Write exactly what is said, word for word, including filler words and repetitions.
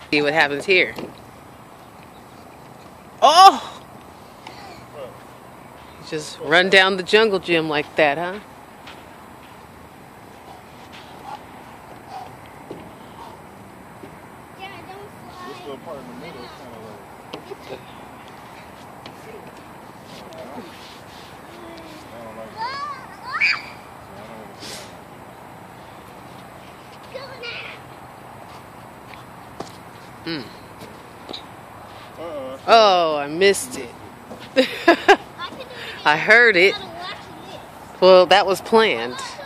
See what happens here. Oh! Just run down the jungle gym like that, huh? This little part in the middle is kind of like... Mm. Uh-uh. Oh, I missed it. I heard it. Well, that was planned.